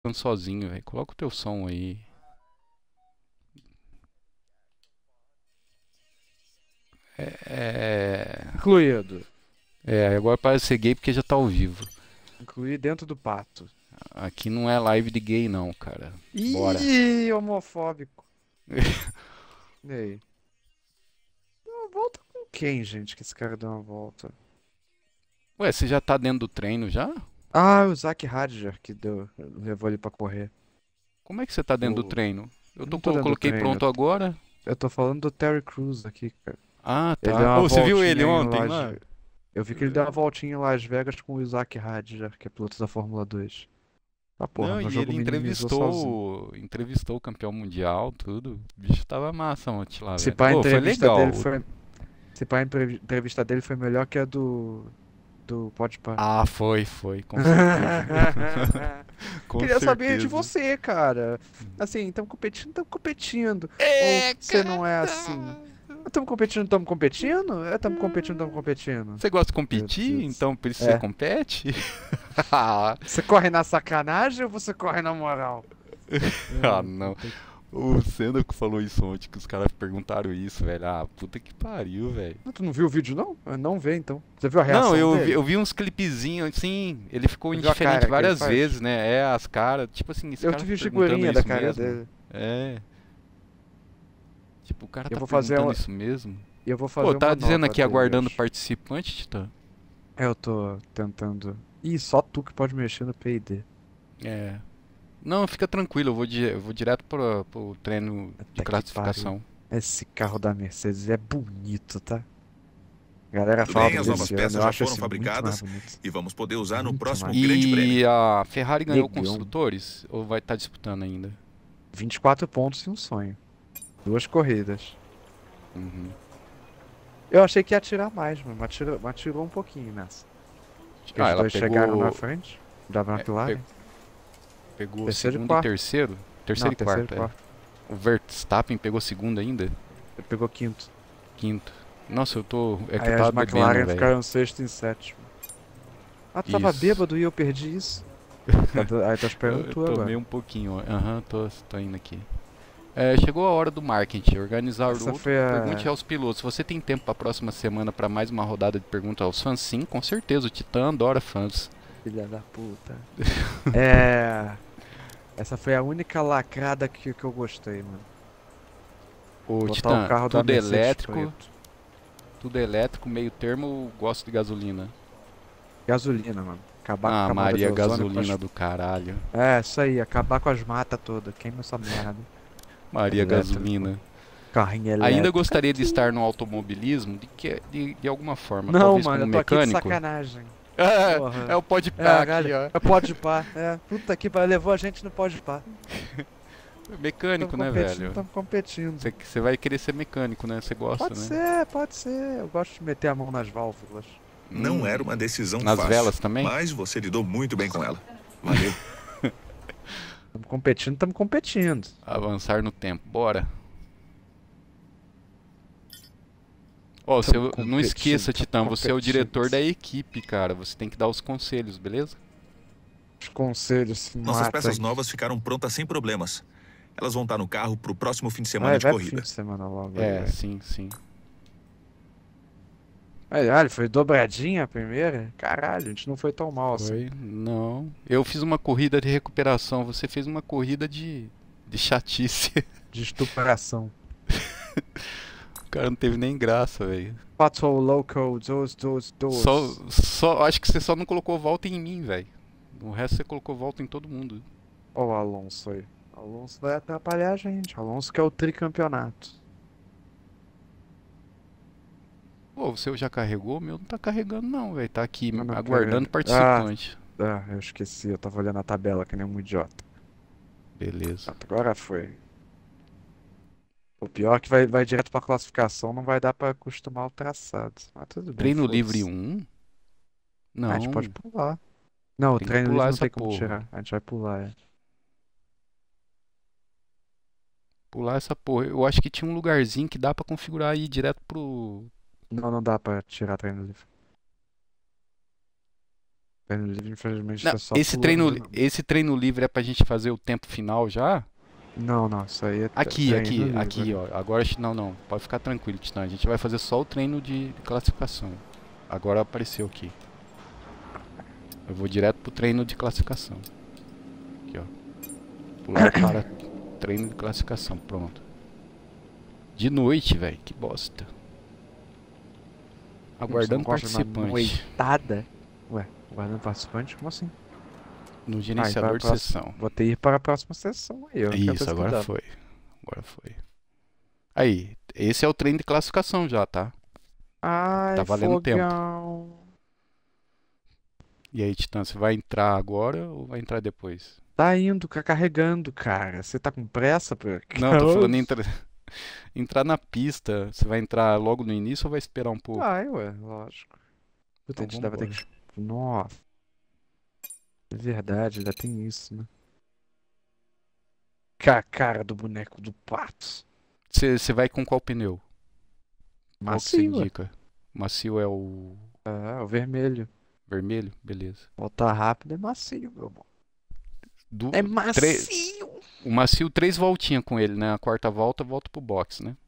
Ficando sozinho, velho. Coloca o teu som aí. É. Incluído. Agora parece ser gay porque já tá ao vivo. Incluir dentro do pato. Aqui não é live de gay, não, cara. Bora. Ih, homofóbico. E aí? Deu uma volta com quem, gente, que esse cara deu uma volta? Ué, você já tá dentro do treino já? Ah, o Zack Hadjar que levou ele pra correr. Como é que você tá dentro do O... treino? Eu não tô dando Coloquei treino. pronto agora. Eu tô falando do Terry Crews aqui, cara. Ah, Ele deu tá. uma Ô, você viu ele voltinha em ontem Las... lá? Eu vi que ele deu uma voltinha em Las Vegas com o Isaac Hadjar, que é piloto da Fórmula 2. Ah, porra, Não, meu e jogo ele minimizou sozinho. entrevistou o campeão mundial, tudo. O bicho tava massa ontem lá, Se velho. pá, a Ô, foi entrevista legal. dele foi... Se pá, a entrevista dele foi melhor que a do Podpah. Ah, foi, com certeza. Com Queria saber de certeza. você, cara. Assim, estamos competindo. Ou É, você não é assim? cara. Estamos competindo, estamos competindo? Estamos competindo, estamos competindo. Você gosta de Meu competir? Deus. Então por isso você É. compete? Você corre na sacanagem ou você corre na moral? Ah, Ai, não. puta que... O Senna que falou isso ontem, que os caras perguntaram isso, velho. Ah, puta que pariu, velho. Ah, tu não viu o vídeo, não? Não vê, então. Você viu a Não, reação dele? eu vi uns clipezinhos, assim, ele ficou Você viu a indiferente cara que ele várias faz? vezes, né? É, as caras, tipo assim, esse Eu cara te tá vi perguntando figurinha da isso cara mesmo? dele. É, tipo, o cara Eu tá vou fazer, perguntando isso mesmo? eu vou Pô, fazer tá uma dizendo nova aqui dele aguardando hoje. participante, Titã? Eu tô tentando. Ih, só tu que pode mexer no P&D. É. Não, fica tranquilo, eu vou direto pro treino de Até que pariu. classificação. Esse carro da Mercedes é bonito, tá? A galera Tudo fala bem, do as novas desse ano, peças eu já acho foram esse muito mais fabricadas bonito. e vamos poder usar no Muito próximo mais bonito. Grande Prêmio. E a Ferrari ganhou Negão. construtores? Ou vai estar disputando ainda? 24 pontos e um sonho. Duas corridas. Uhum. Eu achei que ia tirar mais, mas tirou um pouquinho nessa. Porque Ah, os ela dois chegaram na pegou. frente da é, pe- McLaren. Pegou Terceiro e segundo e quarto. terceiro? Não, Terceiro e terceiro e quarto, é. quarto. O Verstappen pegou segundo ainda? Ele pegou quinto. Quinto. Nossa, eu tô. É que Aí eu as tava bebendo, McLaren velho. ficaram sexto e sétimo. Ah, tu tava Isso. bêbado e eu perdi isso? Aí tá esperando Eu tu tomei agora. um pouquinho. Aham, tô indo aqui. É, chegou a hora do marketing, organizar o Essa outro. foi Pergunte a. aos pilotos. Você tem tempo para a próxima semana para mais uma rodada de perguntas aos fãs? Sim, com certeza. O Titã adora fãs. Filha da puta. É. Essa foi a única lacrada que eu gostei, mano. O Botar o Titã, carro da Mercedes preto. tudo elétrico, meio termo, gosto de gasolina. Gasolina, mano. Acabar com a Ah, camada de Maria ozônio com gasolina as. do caralho. É, isso aí, acabar com as matas todas. Queima essa merda. Maria Elétrico. gasolina. Carrinho Ainda elétrico. gostaria de estar no automobilismo de alguma forma, Não, talvez mano, como eu tô aqui de mecânico. sacanagem. É Porra. o pode É, pá aqui, galera. ó. É pode pá. É, puta que pariu. Levou a gente no pode pá. Mecânico, Estamos né, competindo, velho? estamos competindo. Você vai querer ser mecânico, né? Você gosta, Pode né? ser, pode ser. Eu gosto de meter a mão nas válvulas. Não Hum, era uma decisão nas fácil, velas também? mas você lidou muito bem com ela. Valeu. Estamos competindo, estamos competindo. Avançar no tempo, bora. Ó, Estamos não competindo, esqueça, estamos Titã, você é o competindo. diretor da equipe, cara. Você tem que dar os conselhos, beleza? Os conselhos se Nossas matam peças aqui. novas ficaram prontas sem problemas. Elas vão estar no carro pro próximo fim de semana Vai, de vai pro fim corrida. de semana logo aí, É, velho. sim, sim. Ele foi dobradinha a primeira? Caralho, a gente não foi tão mal assim. Foi, não. Eu fiz uma corrida de recuperação, você fez uma corrida de chatice. De estupração. O cara não teve nem graça, velho. Pato Loco, dos. Acho que você só não colocou volta em mim, velho. O resto você colocou volta em todo mundo. Ó o Alonso aí. Alonso vai atrapalhar a gente. Alonso que é o tricampeonato. Pô, o seu já carregou? O meu não tá carregando não, velho. Tá aqui Não, não, aguardando Ah, participante. eu esqueci. Eu tava olhando a tabela que nem um idiota. Beleza. Agora foi. O pior é que vai direto pra classificação, não vai dar pra acostumar o traçado. Mas tudo bem, Treino livre foda-se. um? Ah, a gente pode Não, pular. Não, o tem que treino livre pular não essa tem como porra. tirar. A gente vai pular, é. Pular essa porra. Eu acho que tinha um lugarzinho que dá pra configurar aí direto pro. Não, não dá pra tirar treino livre. Treino livre, infelizmente, Não, tá só esse pulando, não. esse treino livre é pra gente fazer o tempo final já? Não, não, isso aí é Aqui, treino aqui, livre. ó. Agora, não, pode ficar tranquilo, Titã. A gente vai fazer só o treino de classificação. Agora apareceu aqui. Eu vou direto pro treino de classificação. Aqui, ó. Pular para treino de classificação, pronto. De noite, velho, que bosta. Aguardando Você não gosta de uma participante. noitada? Ué, aguardando participante? Como assim? No gerenciador de sessão. Vou ter que ir para a próxima sessão aí. Eu Isso, agora foi. Agora foi. Aí, esse é o treino de classificação já, tá? Ai, Tá valendo tempo. fogão. E aí, Titã, você vai entrar agora ou vai entrar depois? Tá indo, carregando, cara. Você tá com pressa, pô? Não, tô falando em entrar na pista. Você vai entrar logo no início ou vai esperar um pouco? Vai, ué, lógico. Puta, Então a gente vai ter vambora. que... Nossa. É verdade, ainda tem isso, né? A cara do boneco do Patos. Você vai com qual pneu? Qual que você Macio, ué. indica? Macio é o Ah, o vermelho. vermelho? Beleza. Voltar rápido é macio, meu irmão. Do, É tre- macio! O macio, 3 voltinhas com ele, né? A quarta volta, volta pro box, né?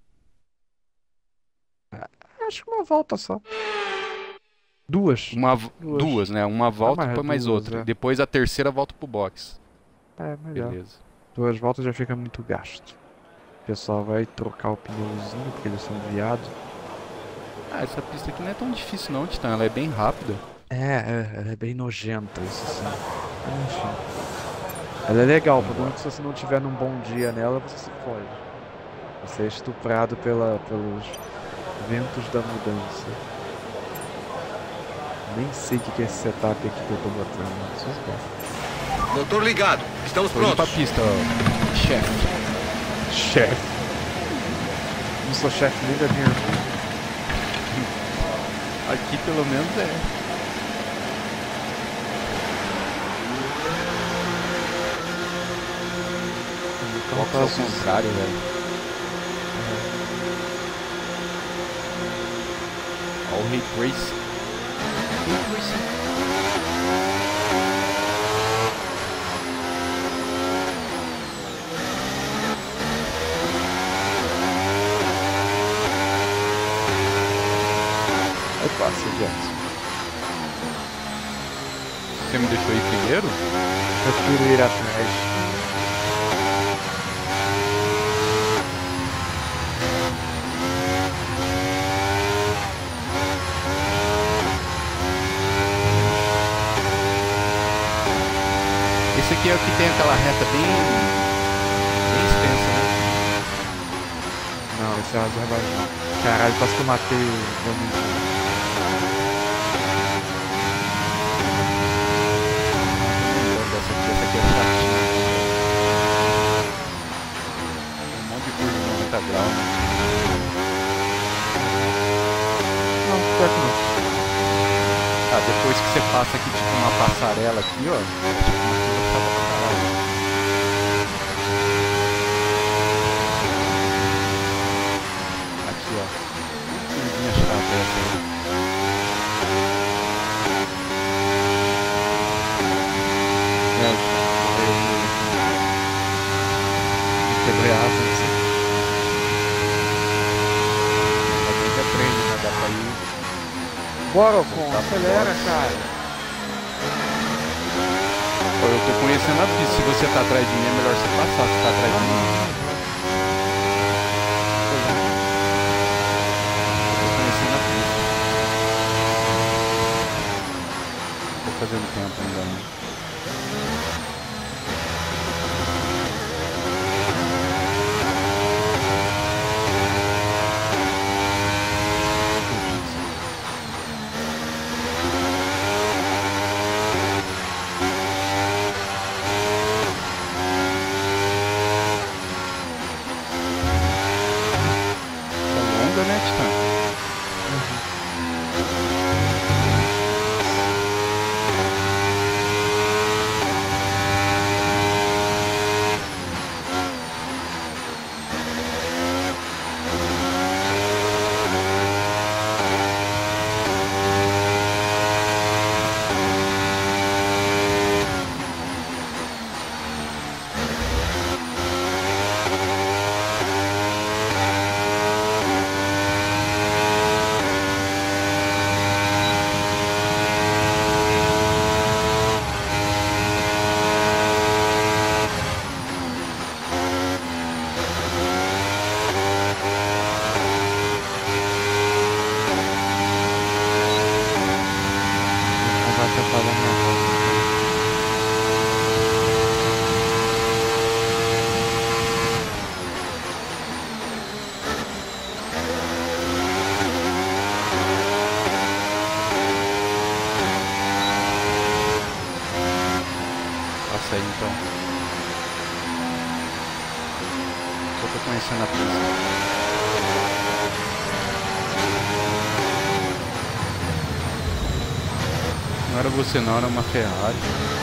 Acho que uma volta só. Duas. Duas, né? Uma volta e mas depois mais duas, outra. é. Depois a terceira volta pro box. É, melhor. Beleza. 2 voltas já fica muito gasto. O pessoal vai trocar o pneuzinho, porque eles são viados. Ah, essa pista aqui não é tão difícil não, Titã. Ela é bem rápida. Ela é bem nojenta, isso sim. Enfim. Ela é legal, o problema é que se você não tiver num bom dia nela, você se fode. Você é estuprado pelos ventos da mudança. Nem sei o que é esse setup aqui que eu tô botando. Só espera. Motor ligado. Estamos Tô indo pra prontos. pista, ó. Chefe. Chefe. Não sou chefe nem da minha irmã. Aqui pelo menos é. Então Box ao contrário, velho. Ó o Ray Trace. Ray Trace. É fácil, Jackson. Você me deixou ir primeiro? Prefiro ir atrás. Esse aqui é o que tem aquela reta bem extensa, né? Não, esse é o Azerbaijão. Caralho, quase que eu matei o Domingo. Essa aqui é chatinha. Um monte de curva de 90 graus, né? Não, pior que não. Tá, depois que você passa aqui, tipo uma passarela aqui, ó. Tipo uma curva chata pra caralho. Aqui, ó. Curvinha chata essa aí. Quebrei a asa, não sei. Mas ainda treino, né? Dá pra ir. Bora, Ocon, acelera, cara. Pô, eu tô conhecendo a pista. Se você tá atrás de mim, é melhor você passar. Se tá atrás de mim. Eu tô conhecendo a pista. Tô fazendo tempo ainda, né? É longa, né, Titã? tô conhecendo a pista. Não era você não, era uma Ferrari.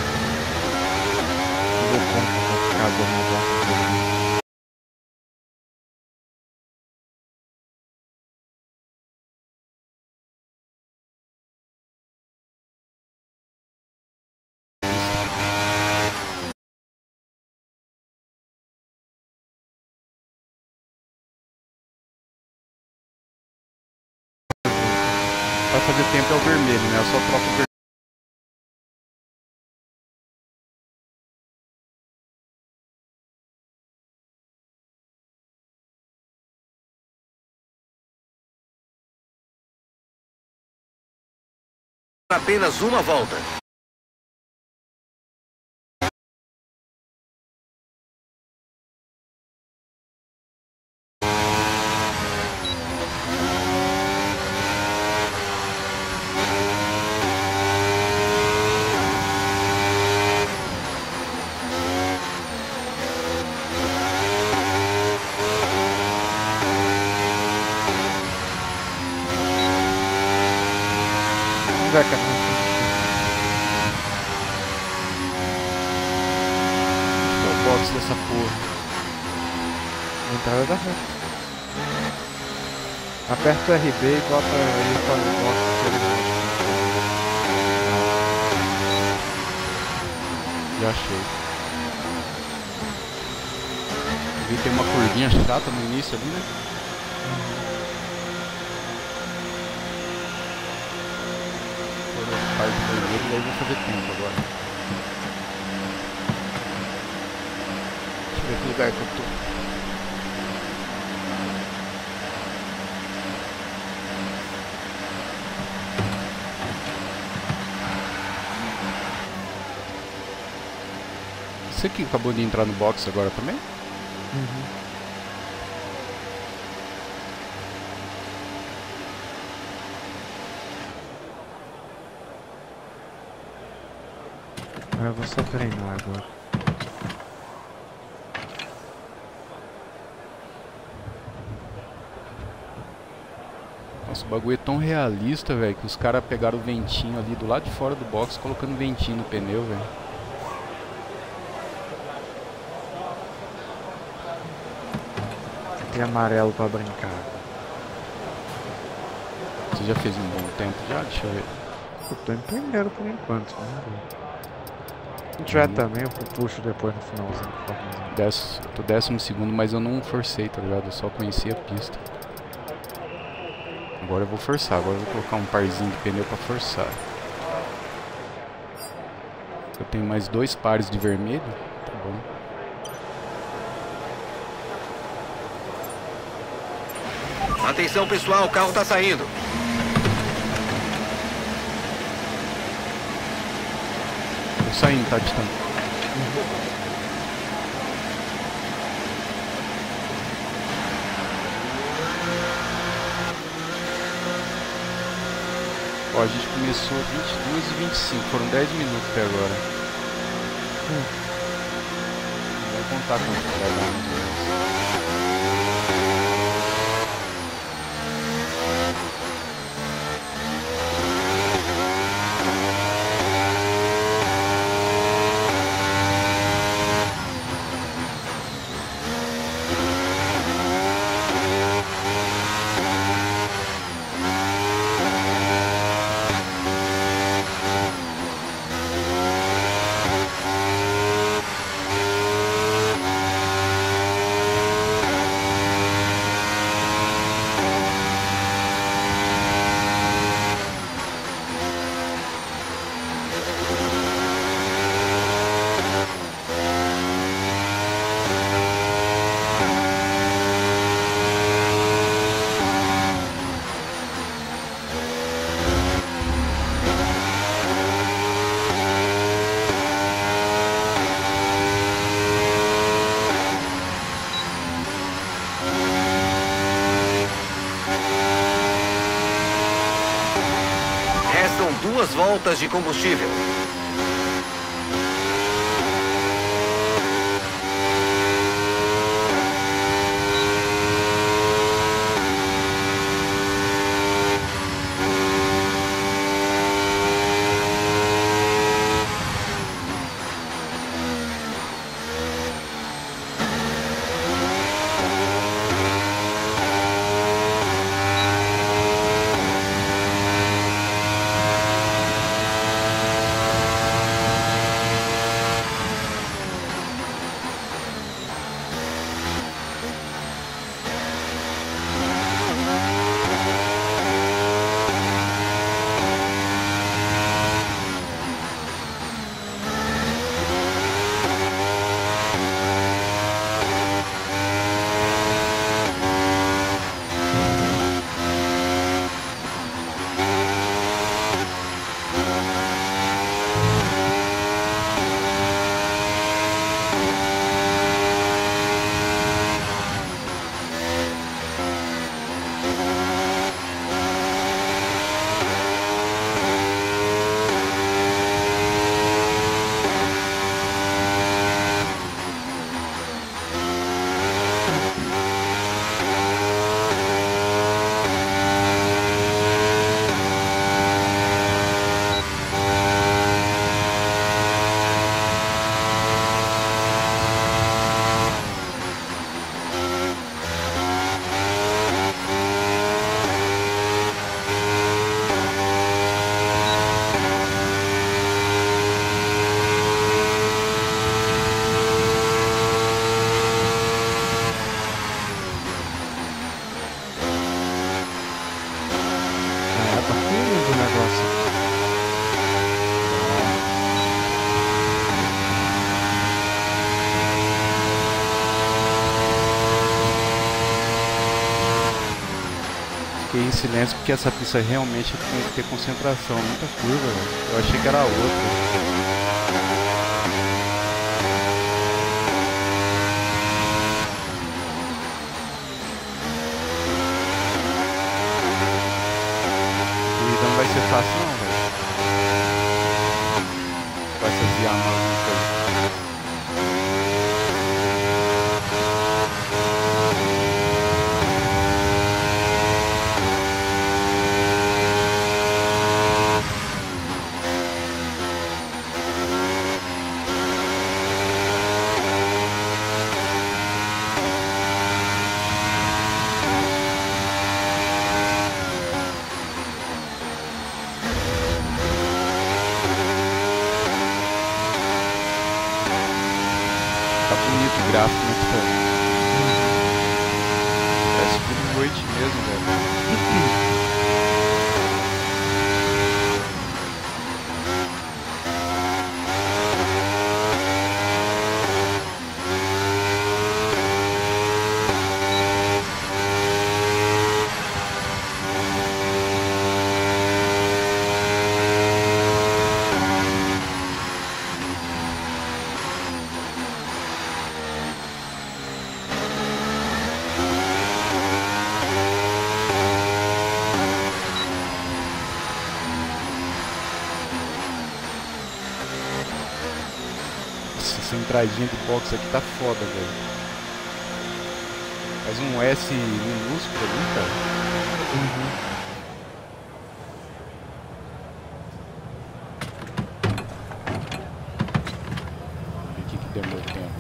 Vai fazer tempo é o vermelho, né? Eu só troco o vermelho. Apenas uma volta. Vai, cara. É o box dessa porra. Entrada da reta. Aperta o RB e bota ele para o box que ele Já achei. Vi que tem uma curvinha chata no início ali, né? Parte vermelho, e aí vou fazer tempo agora. Deixa eu ver que lugar que eu tô. Você que acabou de entrar no box agora também? Eu vou só treinar agora. Nossa, o bagulho é tão realista, velho, que os caras pegaram o ventinho ali do lado de fora do box, colocando ventinho no pneu, velho. Tem amarelo pra brincar. Você já fez um bom tempo já? Deixa eu ver. Eu tô em primeiro por enquanto, né? Se tiver também, eu puxo depois no finalzinho. Tô 12º, mas eu não forcei, tá ligado? Eu só conheci a pista. Agora eu vou forçar, agora eu vou colocar um parzinho de pneu pra forçar. Eu tenho mais 2 pares de vermelho, tá bom. Atenção, pessoal, o carro tá saindo. Tô saindo, tá, Titã? Ó, a gente começou 22h25, foram 10 minutos até agora. Não vai contar quanto que vai dar, mais ou menos. Restam 2 voltas de combustível. fiquei em silêncio porque essa pista realmente tem que ter concentração, muita curva, velho. Eu achei que era outra. Não vai ser fácil não, velho. Com essas Yamahas aí. Tá bonito o gráfico, né, tipo? Parece tudo noite mesmo, velho. Essa entradinha de box aqui tá foda, velho. Faz um S minúsculo ali, cara. Vamos ver o que deu meu tempo.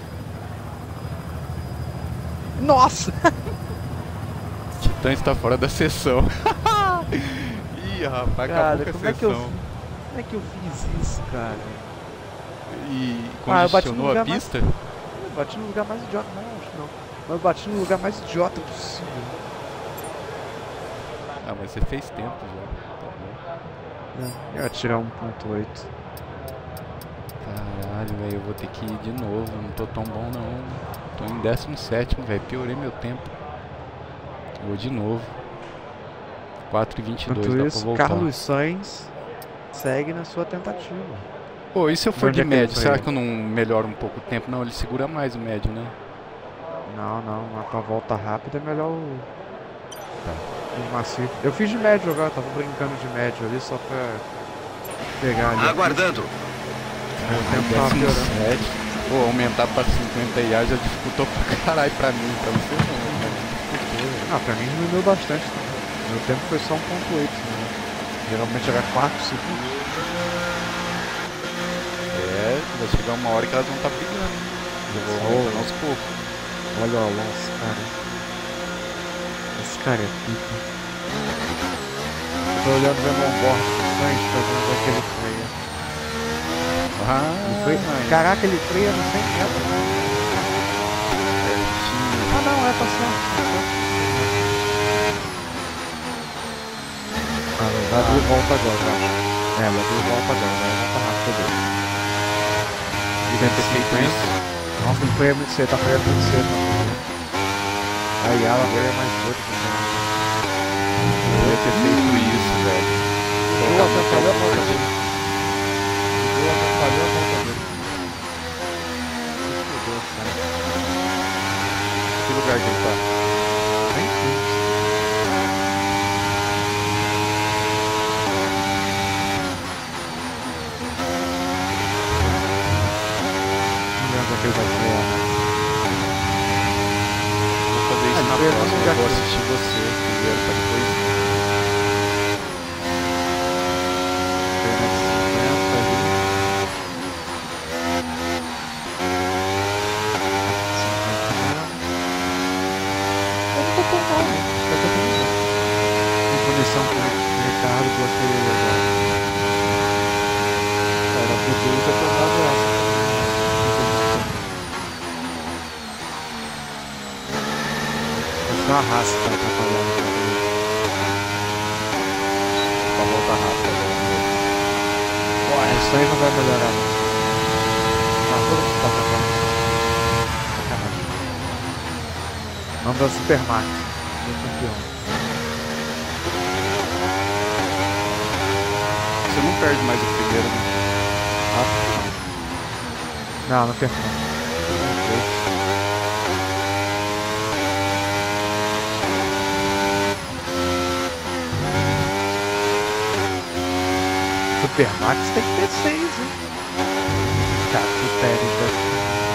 Nossa! Titã está fora da sessão. Ih, rapaz, Cara, acabou com a como sessão. é que eu fiz isso, cara? E Ah, eu bati no congestionou a lugar pista? Eu bati no lugar mais idiota. Não, acho que não. Mas eu bati no lugar mais idiota possível. Ah, mas você fez tempo já. Tá bom. Eu ia tirar 1.8. Caralho, velho, eu vou ter que ir de novo. Eu não tô tão bom, não. Tô em 17º, velho. Piorei meu tempo. Vou de novo. 4h22, Enquanto dá pra isso, voltar. Carlos Sainz segue na sua tentativa. Pô, e se eu for Onde de é que ele médio? foi? Será que eu não melhoro um pouco o tempo? Não, ele segura mais o médio, né? Não, mas pra volta rápida é melhor o Tá. macio. Eu fiz de médio agora, tava brincando de médio ali só pra pegar ali. Aguardando. O tempo tava piorando. 17. Pô, aumentar pra 50 IA já dificultou pra caralho pra mim, pra você não, né? Dificultou. Ah, pra mim diminuiu bastante também. Meu tempo foi só 1.8, né? Geralmente era 4 segundos. É, vai chegar uma hora que elas vão estar brigando. Eu vou aumentando aos poucos. Olha o Alonso, cara. Esse cara é pica. Eu tô olhando vendo o onboard do Sainz fazendo aquele freio. Caraca, ele freia no 100 metros. Ah não, tá certo. Ah, não, vai abrir volta agora, eu acho. É, vai abrir volta agora, vai volta rápido dele. Deve ter feito isso. Nossa, ele freia muito cedo, tá freando muito cedo. Aí ela é mais doida que eu. Deve ter feito isso, velho. Eu atrapalhei a volta dele. Eu atrapalhei a volta dele. Fudeu, cara. Que lugar que ele tá? Nem fiz. Que ele vai frear. Vou fazer isso na próxima. Eu vou assistir você primeiro pra depois. Conexão com o Ricardo, botei ele agora. Cara, podia ter tomado essa. Uma raça pra atrapalhar pra voltar rápido agora. Ué, isso aí não vai melhorar. Mas todo mundo tá atrapalhando. Sacanagem. Manda Super Max. Meu campeão. você não perde mais o primeiro, né? Não, não perco não. Supermax tem que ter 6, hein? Capitérita.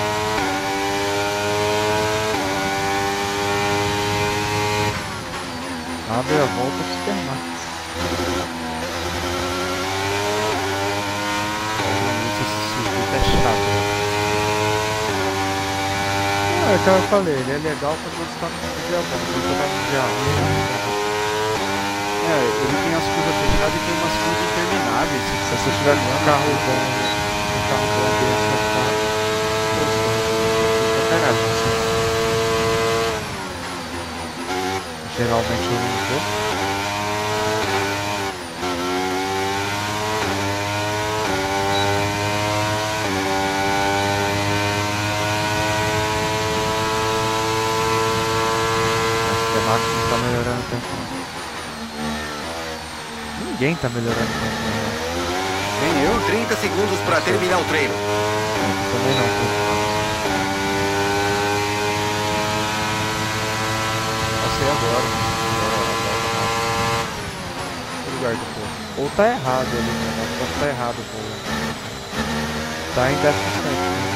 Abre a volta do Supermax. Realmente esse circuito é chato. É o que eu falei, ele é legal quando você tá no dia bom, quando você tá no dia ruim. Ele tem as curvas fechadas e tem umas curvas intermináveis. Se você tiver com um carro bom desse, vai ficar... Poxa, caralho, assim. Geralmente eu não tô. Acho que a máquina não tá melhorando o tempo não. Ninguém tá melhorando o tempo não. Nem eu? 30 segundos para terminar o treino. Também não, pô. Passei agora. Que lugar do povo? Ou tá errado ali, né? Pode tá errado, pô. Tá em 17.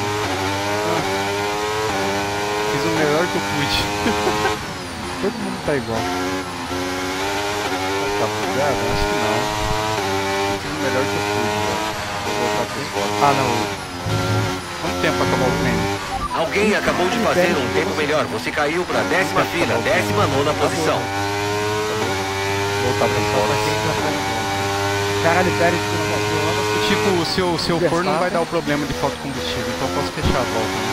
Fiz o melhor que eu pude. Todo mundo tá igual. Tá bugado? Acho que não. Eu fiz o melhor que eu pude, velho. Vou voltar pro esporte. Ah, não. Quanto tempo pra acabar o treino? Alguém acabou de fazer um tempo melhor. Você caiu para a 10ª fila, 19ª posição. Voltar pro esporte. Caralho, Pérez que não passou lá, você... Tipo, o seu for não vai dar o problema de falta de combustível, então eu posso fechar a volta, né?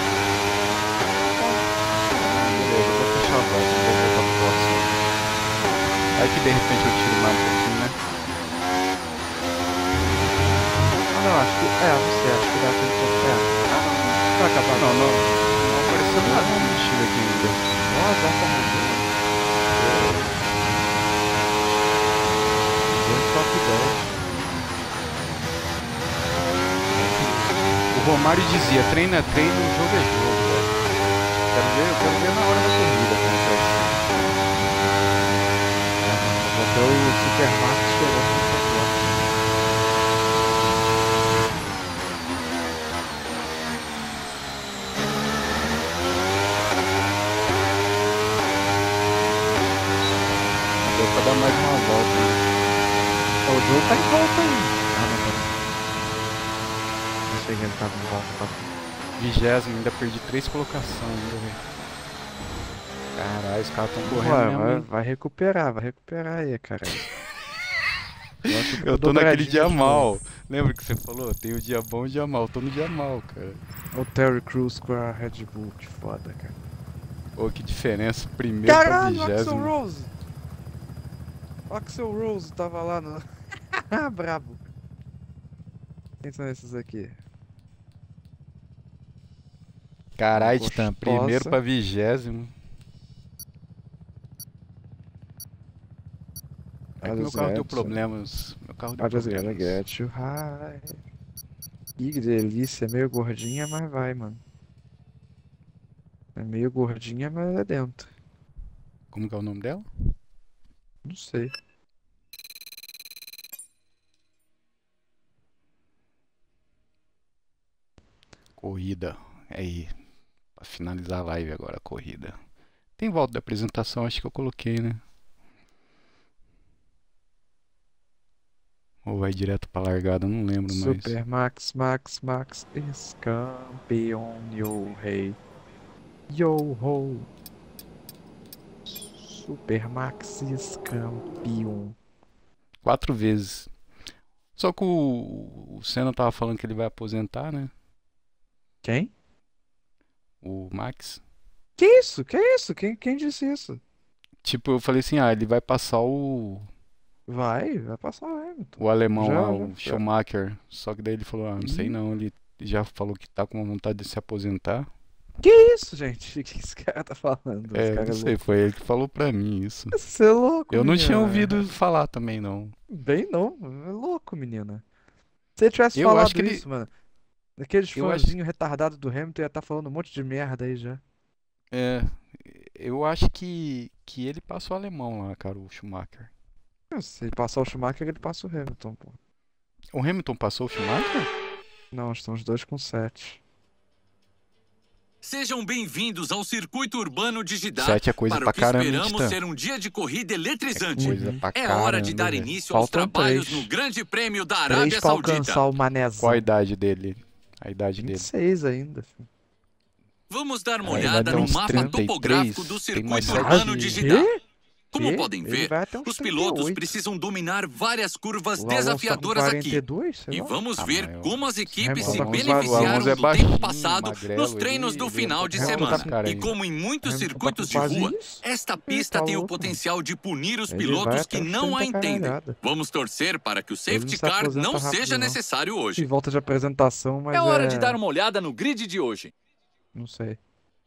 Beleza, eu vou fechar a volta, não vou voltar pro próximo. Aí que de repente eu tiro mais um pouquinho, né? Ah, não, acho que... não sei, acho que dá pra ele tocar. Vai acabar. Não apareceu nada de combustível aqui ainda. Nossa, já tá morrendo. Top 10. O Romário dizia, treino é treino, jogo é jogo, velho. Eu quero ver na hora da corrida como vai ser. Vou ter o Supermax chegando no campeonato. Deu pra dar mais uma volta aí. O Joe tá em volta aí. Achei que ele tava em volta. Tá? 20º, ainda perdi 3 colocações ainda, velho. Caralho, os caras tão correndo mesmo, hein? Vai recuperar aí, cara. Eu tô naquele dia mal. Lembra que você falou? Tem o dia bom e o dia mal. Eu tô no dia mal, cara. O Terry Crews com a Red Bull, que foda, cara. Ô, que diferença. Primeiro pra 20º. Axl Rose! Axl Rose tava lá no... Brabo. Quem são esses aqui? Caralho, Gostosa. Titã. Primeiro pra 20º. É que meu carro deu problemas. Meu carro deu I just gotta problemas. get you high. Ih, que delícia. É meio gordinha, mas vai, mano. É meio gordinha, mas é dentro. Como que é o nome dela? Não sei. Corrida. Aí. Pra finalizar a live agora, a corrida. Tem volta da apresentação, acho que eu coloquei, né? Ou vai direto pra largada, não lembro mais. Supermax, Max, is campeão, yo, hey. Yo, ho. Supermax is campeão. 4 vezes. Só que o Senna tava falando que ele vai aposentar, né? Quem? O Max. Que isso? Quem disse isso? Tipo, eu falei assim, ele vai passar o Vai passar o Hamilton. o alemão Já, lá, já, o já. Schumacher. Só que daí ele falou, não sei não, ele já falou que tá com vontade de se aposentar. Que isso, gente? O que esse cara tá falando? Esse cara não é sei, louco. foi ele que falou pra mim isso. Você é louco, Eu não tinha menina. ouvido falar também, não. Bem não, é louco, menina. Se ele tivesse Eu acho falado que ele- isso, mano, aqueles Eu acho- fãzinhos retardados do Hamilton ia estar falando um monte de merda aí já. É, eu acho que ele passa o alemão lá, cara, o Schumacher. Se ele passar o Schumacher, ele passa o Hamilton, pô. O Hamilton passou o Schumacher? Não, estão os dois com 7. Sejam bem-vindos ao circuito urbano de Jeddah. 7 é coisa Para pra o que caramba, hein, esperamos Titã? ser um dia de corrida eletrizante. Coisa pra É hora de caramba, dar velho. início aos Faltam trabalhos 3. no Grande Prêmio da 3 Arábia pra Saudita. alcançar o manezão. Qual a idade dele? A idade dele. 26 ainda, filho. Vamos dar uma Aí vai olhada dar no uns mapa 33, topográfico do tem mais circuito 7 urbano de dias. Jeddah. Quê? Como Quê? podem Ele ver, vai até uns os pilotos 38. precisam dominar várias curvas O Alonso tá com desafiadoras aqui. 42, sei E lá. vamos Ah, ver mas como as equipes Hamilton se tá com beneficiaram Alonso é do baixinho, tempo passado magrelo, nos treinos do ele final de Hamilton tá semana. com cara E ainda. como em muitos Hamilton tá circuitos com de quase rua, isso. esta pista tá tem o louco, potencial de punir os Ele pilotos vai que até os não a 30 entendem. caralhada. Vamos torcer para que o Ele safety não se car aposenta não rápido, seja não. necessário Em hoje. volta de apresentação, mas É hora de dar uma olhada no grid de hoje. Não sei.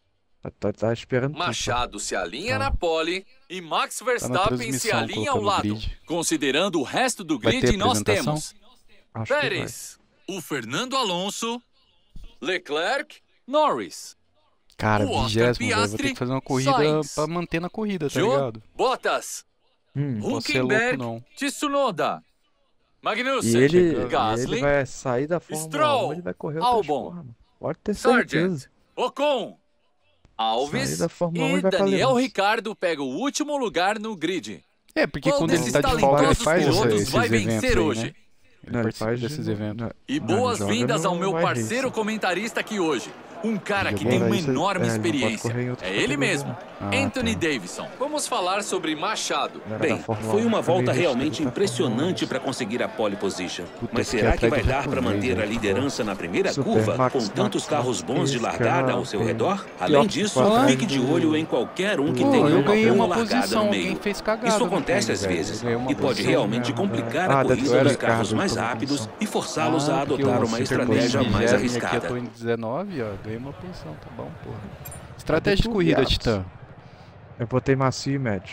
Tá esperando tudo, Machado se alinha Tá. na pole e Max Tá na Verstappen se transmissão, alinha ao colocando lado. grid. Considerando o resto do Vai grid, ter nós apresentação? temos Acho que vai. Pérez, O Fernando Alonso, Leclerc, Norris, Cara, O Oscar 20º, velho. Vou ter Piastri, que fazer uma corrida Sainz, pra manter na corrida, tá Joe, ligado? Bottas, Não vou ser louco, Hülkenberg, não. Tsunoda, E Magnussen, ele Gasly, vai sair da Fórmula Stroll, 1, ele vai correr outras Albon, porra, mano. Pode ter Sargent, certeza. Ocon, Sair Alves da Fórmula 1 e e vai pra Daniel Lewis. Ricardo pega o último lugar no grid. É, porque Qual quando ele desses tá de folga, ele talentosos faz pilotos esses vai eventos vencer aí, hoje? né? Ele Não, ele participa faz desses eventos. E não, ele boas-vindas joga ao no meu Vai parceiro Race. comentarista aqui hoje. Um cara que Jogou tem uma Race, enorme não pode experiência. correr em outra É ele categoria, mesmo, né? Anthony tá. Davidson. Vamos falar sobre Machado. Ele era Bem, da Fórmula foi 1, uma também volta deixa realmente ele pra impressionante Fórmula 1. para conseguir a pole position. Puta, Mas fiquei será que atrás vai do dar para japonês, manter a né? liderança na primeira Super curva Max, com Max, tantos carros Max, bons de largada ao seu redor? Além disso, pior que fique de olho em qualquer um que Pô, tenha eu uma ganhei boa uma largada posição, no alguém meio. fez cagada Isso no acontece treino, às velho. vezes Eu ganhei uma e pode posição. realmente complicar a deve corrida ser dos o carros Ricardo mais que tomou rápidos posição. e forçá-los a porque adotar o uma Superboy estratégia em mais 20º, arriscada. Aqui eu tô em 19, ó, ganhei uma posição, tá bom, porra. Estratégia de tu, corrida, viados. Titã. Eu botei macio e médio.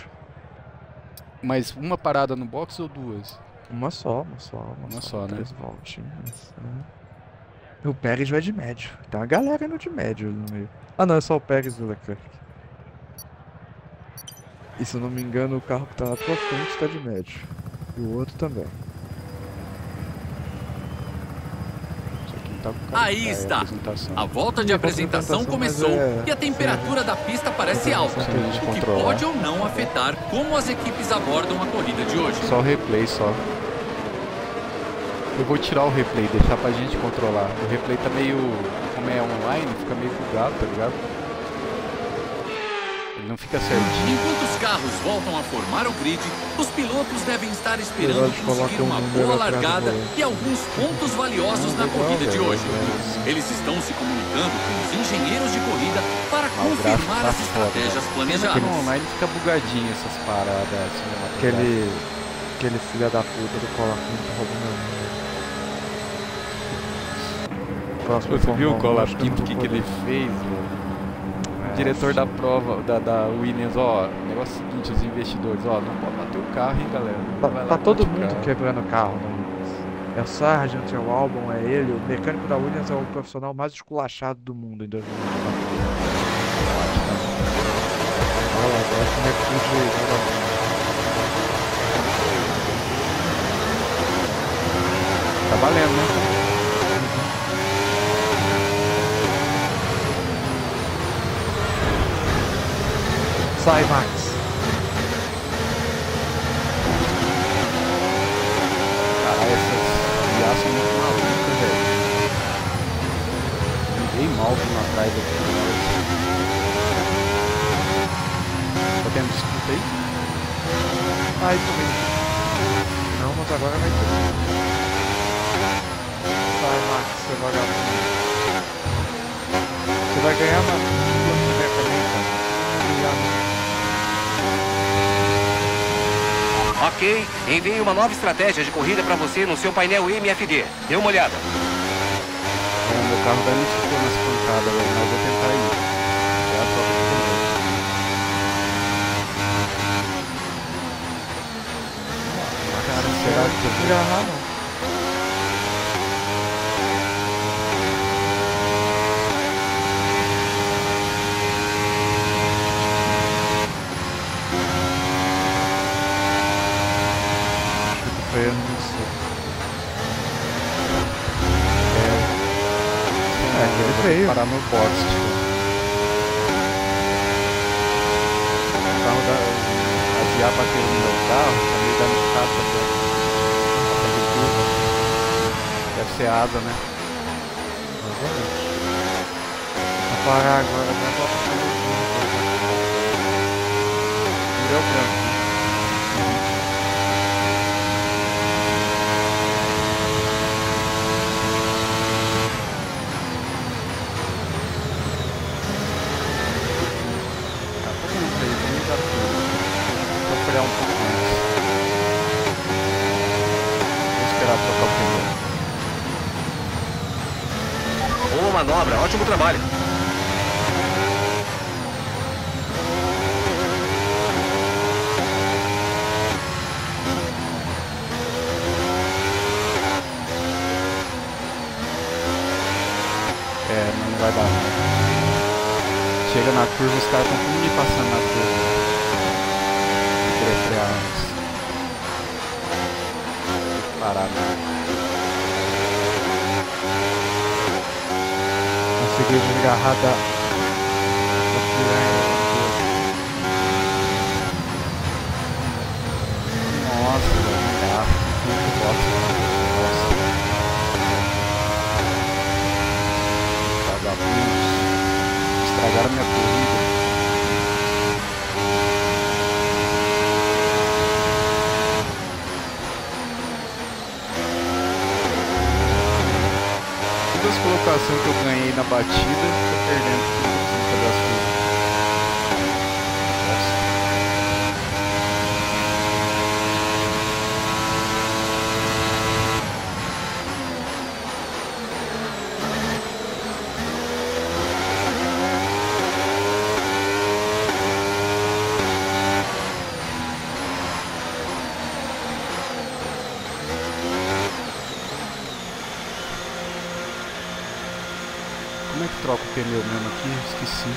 Mas uma parada no box ou duas? Uma só, só, né? 3 voltinhas. O Pérez vai de médio. Tem uma galera indo de médio ali no meio. Ah não, é só o Pérez e o Leclerc. E se eu não me engano, o carro que tá na tua frente tá de médio. E o outro também. Só que não tá com cara Aí que tá, é está. apresentação. A volta de Sim, apresentação apresentação, começou mas e a temperatura da pista parece alta, Sim, de o que controlar. pode ou não afetar como as equipes abordam a corrida de hoje. Só o replay, só. Eu vou tirar o replay, deixar pra gente controlar. O replay tá meio... Como é online, fica meio bugado, tá ligado? Ele não fica certinho. Enquanto os carros voltam a formar o grid, os pilotos devem estar esperando Eles conseguir colocam uma um número boa atrás do largada volante. e alguns pontos valiosos na legal, corrida de velho, hoje. legal. Eles estão se comunicando com os engenheiros de corrida para Ah, o gráfico confirmar tá as foda, estratégias Pena que planejadas. no online fica bugadinho essas paradas cinematográficas. Aquele filho da puta do Colaquinho que roubou meu número. Próximo Você viu o Fórmula 1, acho Colapinto, eu o não que vou ele fez, velho? O diretor da prova, da Williams, ó, o negócio é o seguinte, os investidores, ó, não pode bater o carro, hein, galera. Vai lá, Tá todo bate o mundo carro. quebrando o carro, né? É o Sargent, é o Albon, é ele. O mecânico da Williams é o profissional mais esculachado do mundo em 2024. Olha lá, agora como é que Tá valendo, né? sai, Max. Caralho, essas viagens são muito malucas, velho. Bem mal vindo atrás aqui. Tá tendo disputa aí? Ai, tomei. Não, mas agora vai ter. Sai, Max, seu vagabundo. Você vai ganhar uma mulher também, cara. Obrigado. Ok, enviei uma nova estratégia de corrida para você no seu painel MFD. Dê uma olhada. Meu carro danificou nas pancadas, velho, mas eu vou tentar ir. desgarrar, não. Freio, não sei. Aquele freio. Parar no poste. O carro aviar bateu no meu carro, tá meio danificado também. Deve ser a asa, né? Vou parar agora, né? Volta pra Virou branco. Vou frear um pouco antes. Vou esperar trocar o pneu. Boa manobra, ótimo trabalho. Não vai dar nada. Chega na curva, os caras estão tudo me passando na curva. Vou querer frear antes. Tem que parar, né? Consegui desgarrar da piranha. Nossa, velho, não dá. Muito bosta. Nossa. Vagabundos. Estragaram minha corrida. Todas as colocações que eu ganhei na batida, tô perdendo tudo sobre as coisas. Nossa. Como é que troca o pneu mesmo aqui? Esqueci.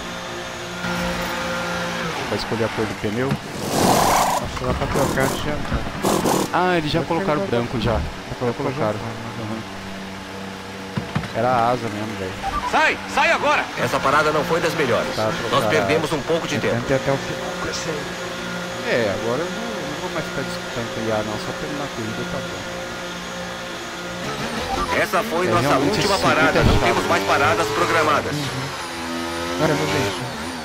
Vai escolher a cor do pneu? Acho que lá pra trocar de jantar. Ah, eles já colocaram branco já. Já colocaram. Uhum. Era a asa mesmo, velho. Sai agora! Essa parada não foi das melhores. Tá, Nós perdemos um pouco de tempo. Tentei até o final. Agora eu não vou mais ficar disputando com o IA não, só terminar a corrida tá bom. Essa foi nossa realmente última esse parada. circuito é Não chato. temos mais paradas programadas. Caramba, gente.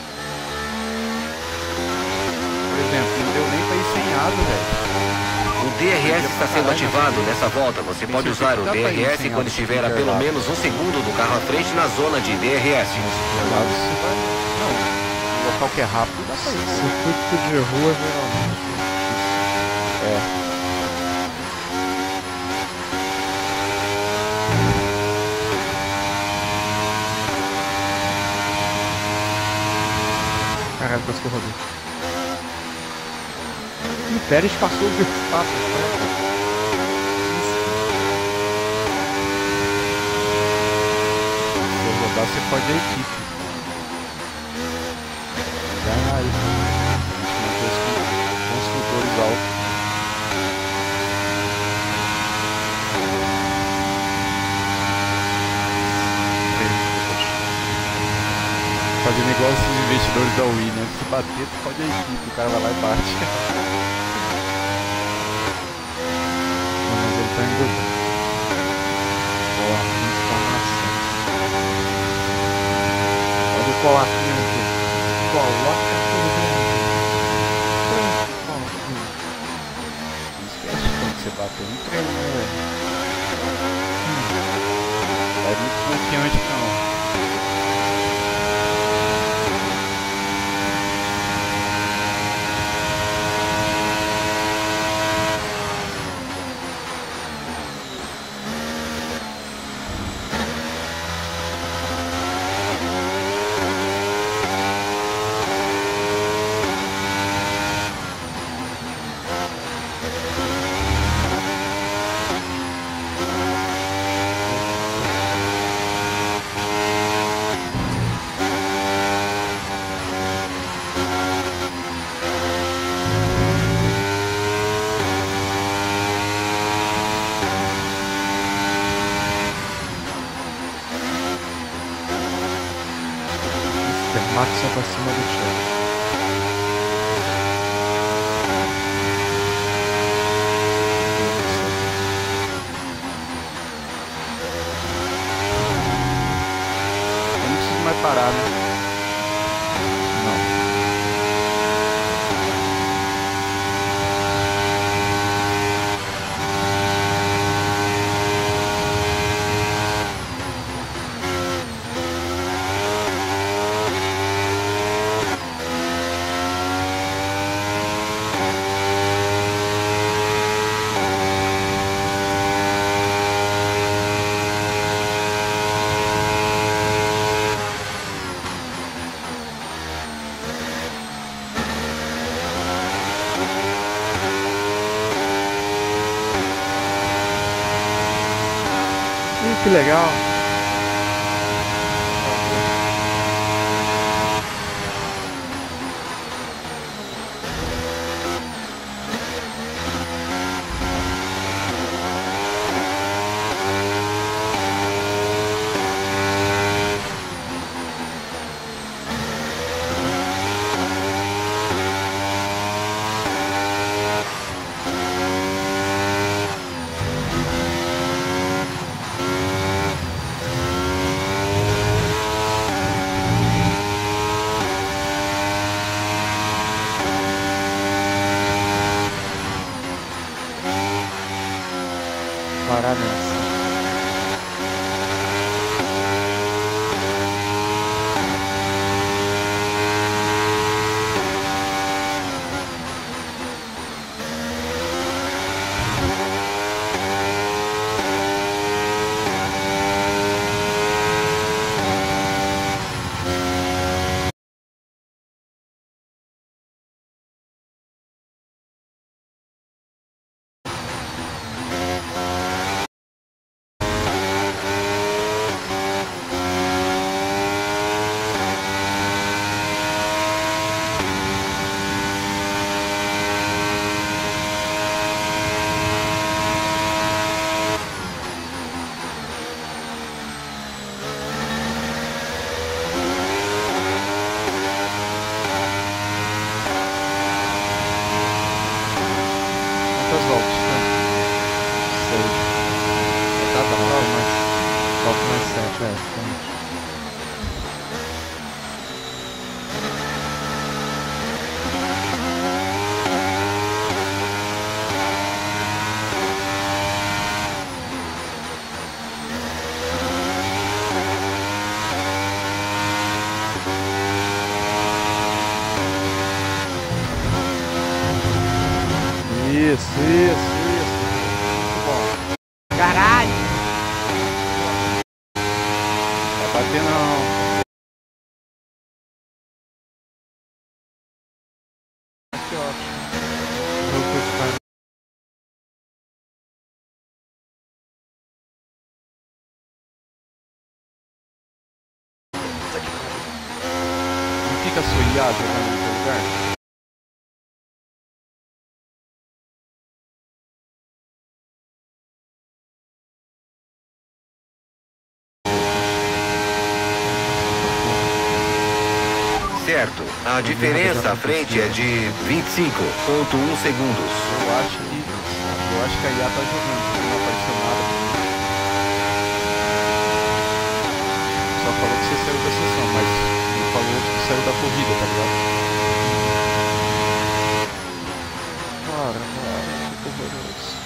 Por exemplo, não deu nem pra ir sem asa, velho. O DRS está sendo ativado nessa volta. Você pode usar o Dá pra ir DRS sem quando asa, estiver a sem pelo intervalo. menos um segundo do carro à frente na zona de DRS. Lá você vai... Não, no local que é rápido dá pra ir. Circuito de rua, geralmente. É. Caralho, quase que eu rodei. O Pérez passou o Verstappen. Se eu rodar, você pode ir a equipe. Ganhar aí. Manter os construtores altos. Fazendo igual esses investidores da Wii, né? Se bater, tu pode ir a equipe. O cara vai lá e bate. Mas ele tá indo bem. Boa, informação. Olha o colaquinho aqui. Coloca tudo. Não esquece quando você bateu no treino, né, velho? É muito confiante, não. Máxima pra cima do chão. Eu não preciso mais parar, né? Não. Que legal. Parar nessa. Quantas voltas? Seis. Tá bom, falta mais 7, é. Isso. Muito bom. Caralho! Vai bater não. Que ótimo. Vou buscar. Não fica a sua IA jogando no seu lugar? Certo. A diferença à frente é de 25,1 segundos. Eu acho que a IA tá jogando, porque não apareceu nada. Só falou que você saiu da sessão, mas não falou que saiu da corrida, tá ligado? Bora, que horroroso.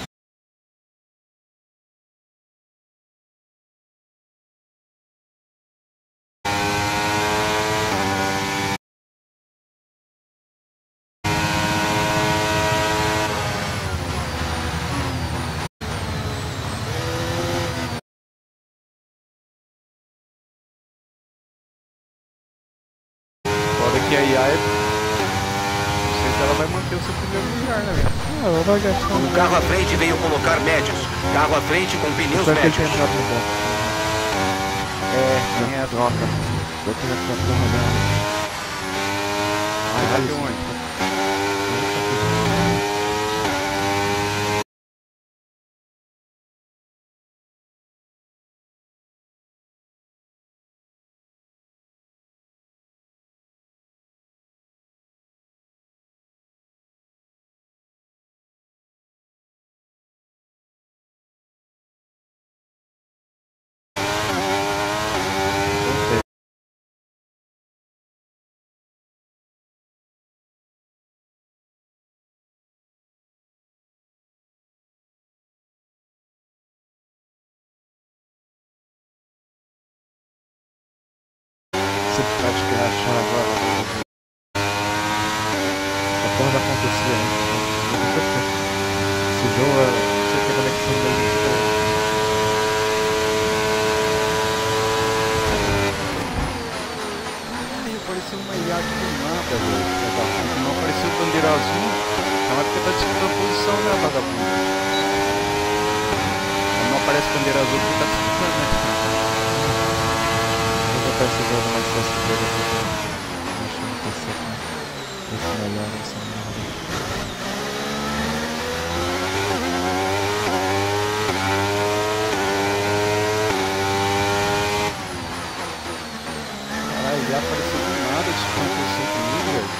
Fora que a IA não sei se ela vai manter o seu primeiro lugar, né, velho? Ela vai gastar O carro à frente veio colocar médios. Carro à frente com pneus Espero que ele tenha médios. entrado no box. É, Nem é droga. Vou ter essa porra dela. vai ter onde? você ficar de crachá agora. A porra vai acontecer antes. Esse jogo, você tem conexão meio Apareceu uma IA do nada, velho. Não apareceu bandeira azul. Então é porque tá disputando a posição, né, vagabundo? Não aparece bandeira azul porque tá disputando, né? Eu vou botar esse jogo mais fácil de ver aqui. Acho que vai ser esse melhor, esse melhor. Já apareceu do nada, tipo, não aconteceu comigo, velho.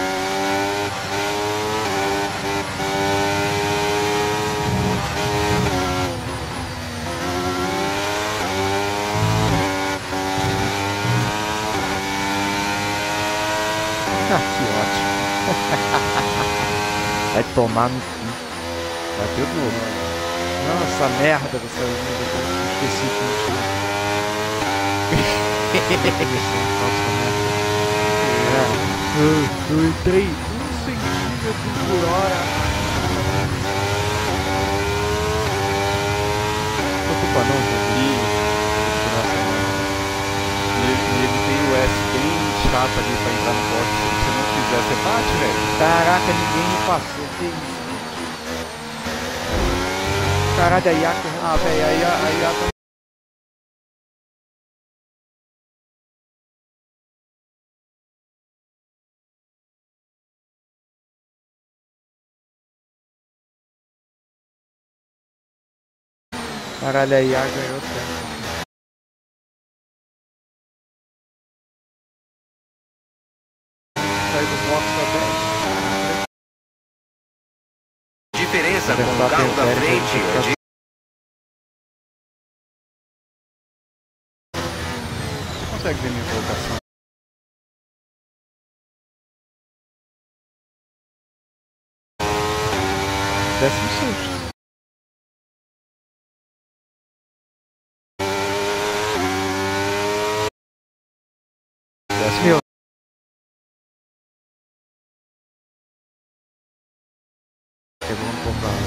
Que ótimo. Vai tomar no cu. Bateu de novo. Nossa, merda, você esqueci que não tinha. Eu entrei 1 centímetro por hora. Ocupa não, Ele tem o S bem chato ali pra entrar no box. Se você não quiser, você bate, velho. Caraca, ninguém me passou. Que isso? Caralho, a IA correndo. Ah, velho, aí a tá... Caralho, a IA ganhou tempo. Sai do box também. Diferença com o carro da frente é de... Você consegue ver minha colocação? Décimo sexto. Meu. Pegou um pouco a...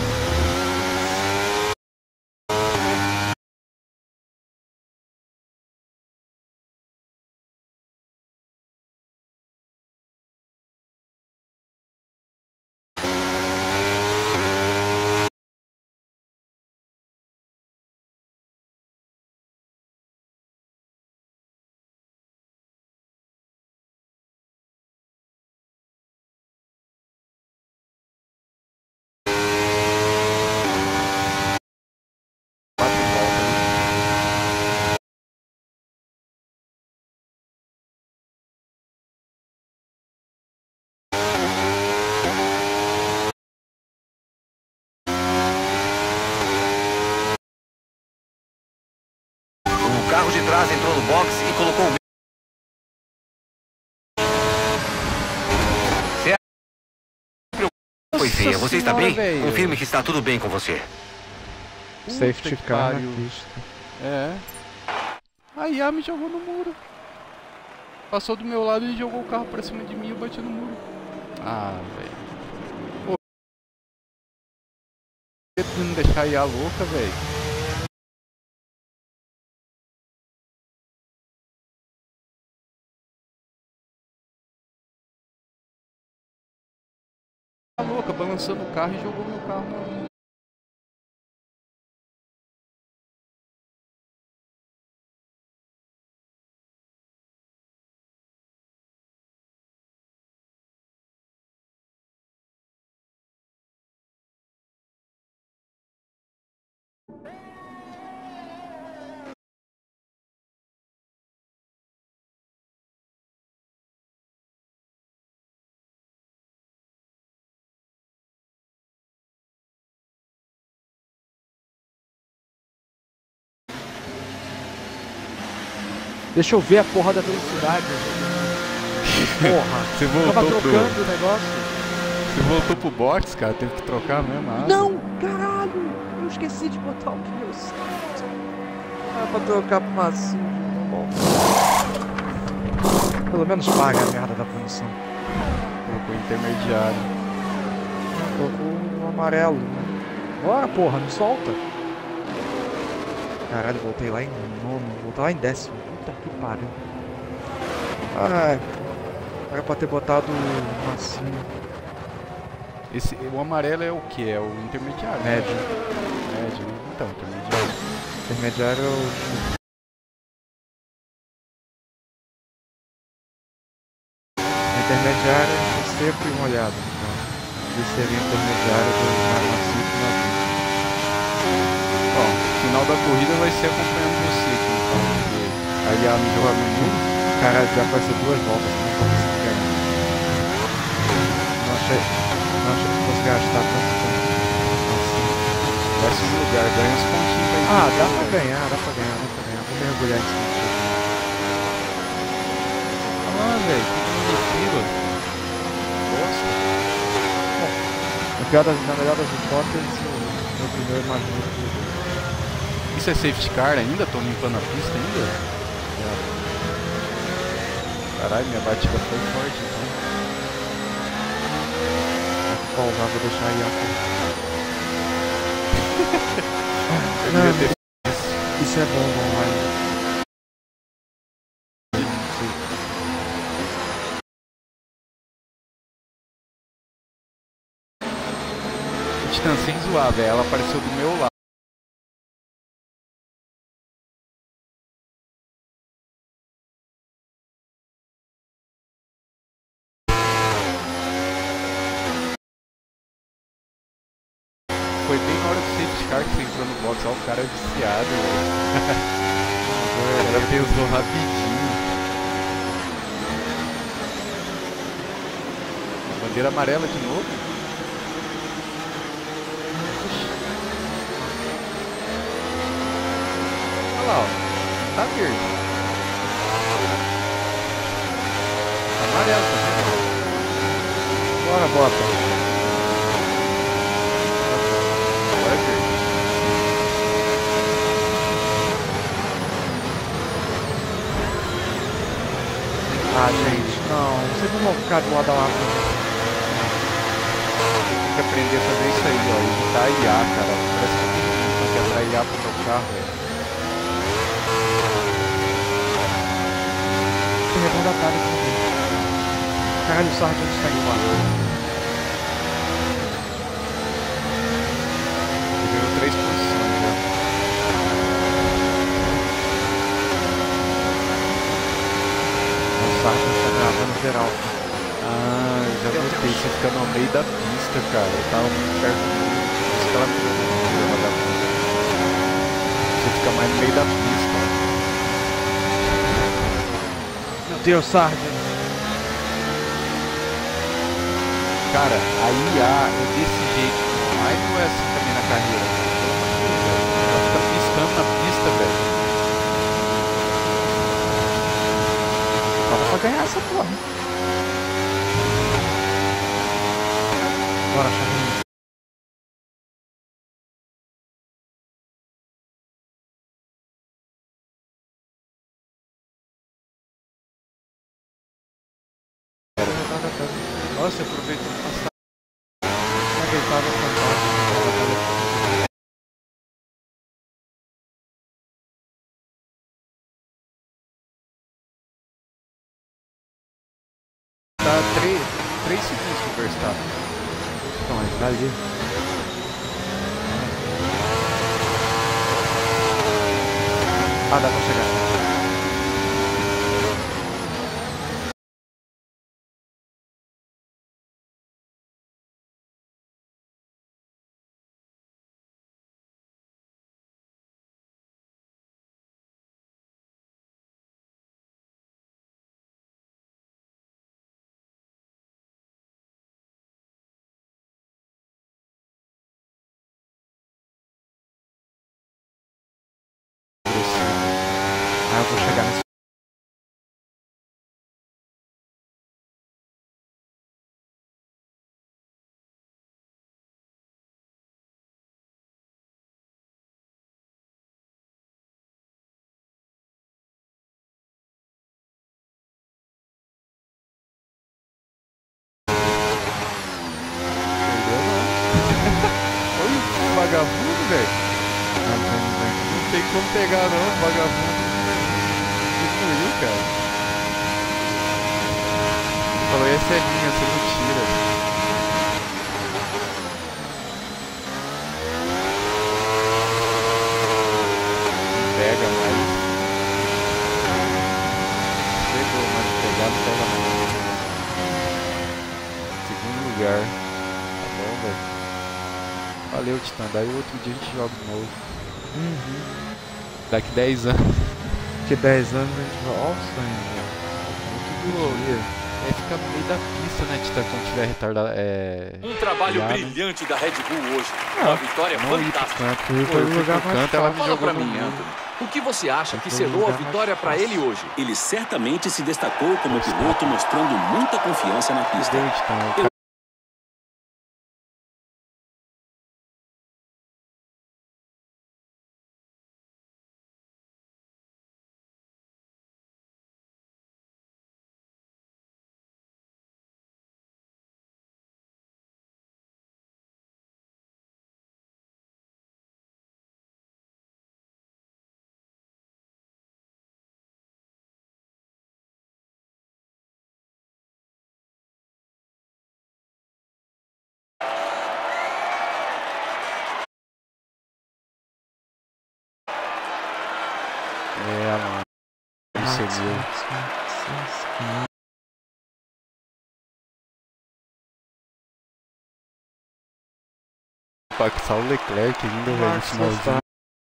O carro de trás entrou no box e colocou o... Poesia, você está bem? Véio. Confirme que está tudo bem com você. Safety que car na pariu. pista. É. A IA me jogou no muro. Passou do meu lado e jogou o carro pra cima de mim e eu bati no muro. Ah, velho. Pô. Não deixar a IA louca, velho. Louca, balançando o carro e jogou meu carro na... Deixa eu ver a porra da velocidade. Porra. Você Tava voltou trocando o negócio. Você voltou pro box, cara? Teve que trocar mesmo a asa. Não, caralho. Eu esqueci de botar o pneu certo. Ah, pra trocar pro macio. Tá bom. Pelo menos paga a merda da punição. Colocou intermediário. Colocou o amarelo, né? Bora, porra, me solta. Caralho, voltei lá em nono, voltei lá em 10º. Puta que pariu. Ai, era pra ter botado o massinho. O amarelo é o que? É o intermediário. né? Médio. Médio, né? Então, intermediário. Intermediário é o... Intermediário é seco e molhado. Então, ele seria intermediário do macio e maduro. Bom, o final da corrida vai ser acompanhando você aqui, então. Porque aí a nível menu. Caralho, já vai ser 2 voltas, não tô conseguindo ganhar. Não achei que fosse gastar tanto tempo. Décimo lugar, ganha os pontinhos aí. Ah, dá pra ganhar. Vou mergulhar em cima disso. Ah, velho, que fila. Gosta. Na melhor das hipóteses, o meu primeiro é mais rápido que o segundo. Isso é safety car ainda? Tô limpando a pista ainda? Caralho, minha batida foi forte, então. Vou pausar, vou deixar aí a Eu devia ter Isso é bom online. Titan sem zoar, velho. Ela apareceu do meu lado. Foi bem na hora do safety car que você entrou no box. Ó, o cara é viciado, velho. O cara pensou rapidinho. Bandeira amarela de novo? Olha lá, ó. Tá verde. Amarelo, tá vendo? Bora, bota. Agora é verde. Ah, gente, não. Vocês não vão ficar do lado da lata. Tem que aprender a fazer isso aí, ó. Evitar IA, cara. Parece que tem que entrar IA pro meu carro, velho. Tem retardatário aqui. Caralho, o Sargent está indo lá. Ele ganhou 3 posições já. O Sargent está gravando geral. Ah, eu já gostei. Você fica no meio da pista, cara. Eu tava muito perto do meio. Por isso que ela me vagabunda. Você fica mais no meio da pista. Meu Deus, Sargent. Cara, a IA é desse jeito. Mas não é assim também na carreira. Ela fica piscando na pista, velho. Só dá pra ganhar essa porra. Bora, Charlinho. Nossa, aproveitou pra passar. Uma deitada fantástica. Tá 3 segundos pro Verstappen. Então, ele tá ali. Ah, dá pra chegar. Ah, eu vou chegar nesse vagabundo, velho. Não tem ninguém. Não tem como pegar não, vagabundo. Destruiu, cara. Falou, essa é minha, você não tira. Não pega mais. Pegou, mas pegar não pega mais. Segundo lugar. Tá bom, velho. Valeu, Titã. Daí outro dia a gente joga de novo. Daqui 10 anos. Daqui 10 anos a gente vai. Olha o sangue, velho. Muito dia. Fica no meio da pista, né, Titã, quando tiver retardado. Um trabalho Piada. brilhante da Red Bull hoje. Uma vitória Não ir pro fantástica. canto. Foi Pô, eu o fui lugar pro mais canto, ela me Fala jogou pra no mim, mundo. Anthony. O que você acha que Foi o selou a lugar mais vitória pra fácil. ele hoje? Ele certamente se destacou como piloto, mostrando muita confiança na pista. Deu, Titã. Mano. Isso é meu. Passar o Leclerc ainda, velho, no Max finalzinho. Verstappen.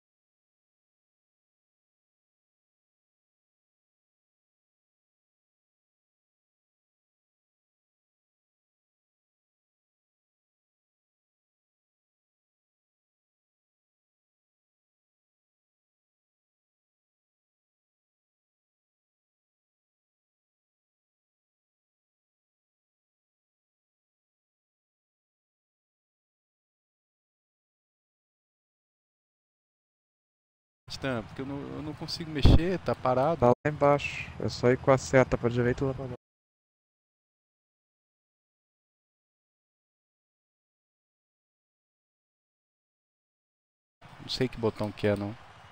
Titã, porque eu não consigo mexer, tá parado. Tá lá embaixo. É só ir com a seta pra direita e lá pra baixo. Não sei que botão que é, não.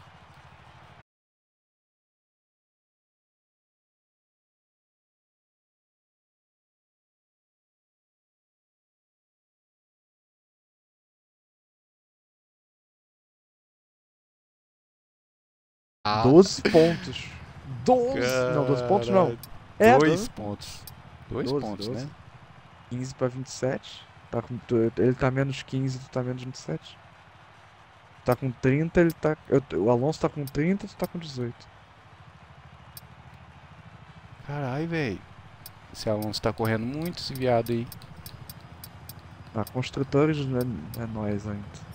Ah, 12 pontos. 12! Não, 12 pontos não. É, 2 pontos. 2 12, pontos, 12. né? 15 pra 27. Tá com, ele tá menos 15, tu tá menos 27. Tá com 30, ele tá. O Alonso tá com 30, tu tá com 18. Caralho, velho. Esse Alonso tá correndo muito, esse viado aí. Tá, construtores é nós ainda.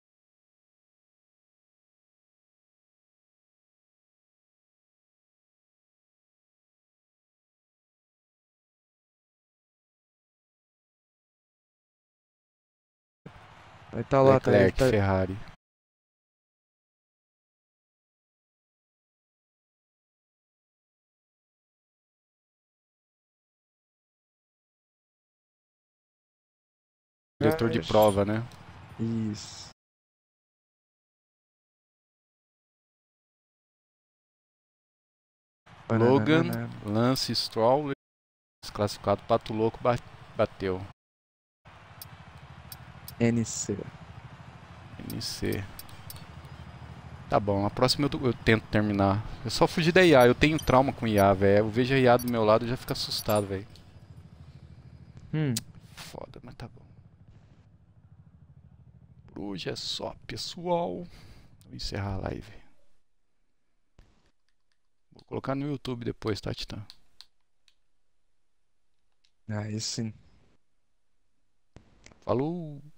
Aí tá lá, tá, ele Leclerc, tá, Ferrari. Diretor de prova, né? Isso. Logan, Bananana. Lance Stroll, desclassificado, Pato Louco bateu. NC. NC. Tá bom, a próxima eu tento terminar. Eu só fugi da IA, eu tenho trauma com IA, velho. Eu vejo a IA do meu lado e já fico assustado, velho. Foda, mas tá bom. Por hoje é só, pessoal. Vou encerrar a live. Vou colocar no YouTube depois, tá, Titã? Aí sim. Falou!